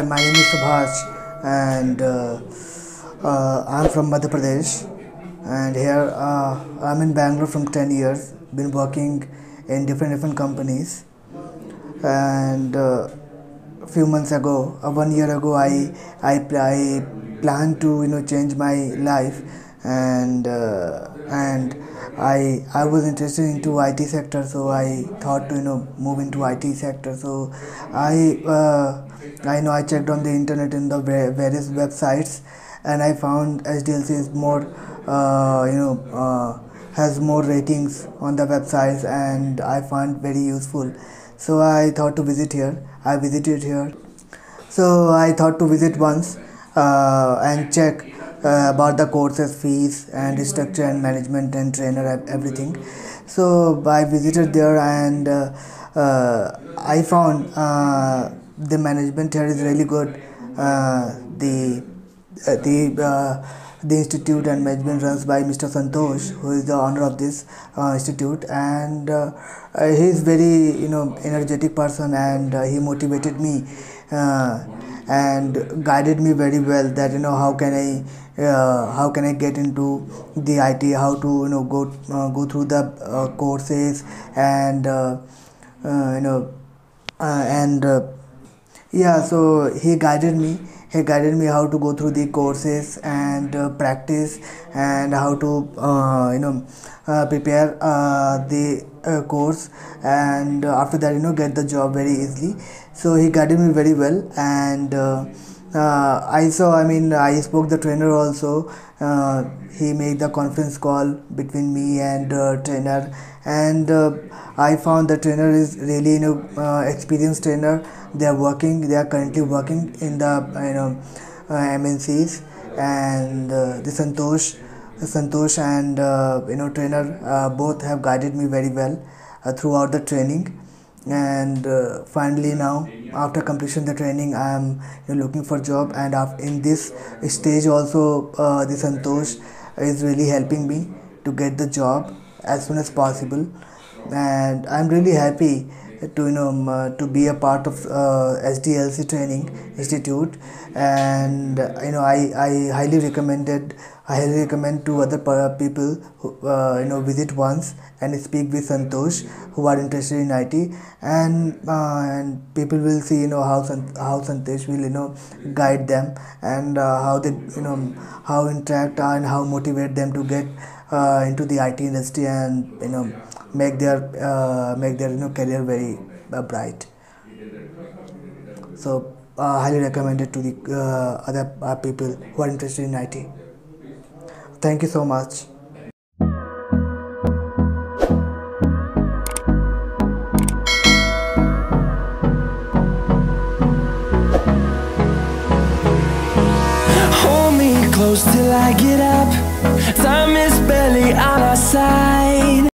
Hi, my name is Subhash, and I'm from Madhya Pradesh. And here I'm in Bangalore from 10 years. Been working in different companies. And a few months ago, 1 year ago, I planned to change my life, and I was interested into IT sector, so I thought to move into IT sector. So I I checked on the internet in the various websites, and I found SDLC is more has more ratings on the websites, and I found very useful. So I thought to visit here. I visited here. So I thought to visit once and check about the courses, fees, and structure and management and trainer and everything. So I visited there, and I found the management here is really good. The institute and management runs by Mr. Santosh, who is the owner of this institute, and he is very energetic person, and he motivated me and guided me very well that how can I get into the IT, how to go through the courses, and you know and yeah, so he guided me how to go through the courses and practice, and how to prepare the course, and after that get the job very easily. So he guided me very well, and I spoke the trainer also. He made the conference call between me and trainer, and I found the trainer is really experienced trainer. They are currently working in the MNCs, and the Santosh and trainer both have guided me very well throughout the training. And finally, now after completion the training, I am looking for job, and in this stage also the Santosh is really helping me to get the job as soon as possible. And I'm really happy to to be a part of SDLC training institute. And I highly recommend to other people who visit once and speak with Santosh, who are interested in IT. And people will see how Santosh will guide them, and how they how interact and how motivate them to get into the IT industry, and make their career very bright. So highly recommended to the other people who are interested in IT. Thank you so much. Hold me close till I get up. Time is barely on our side.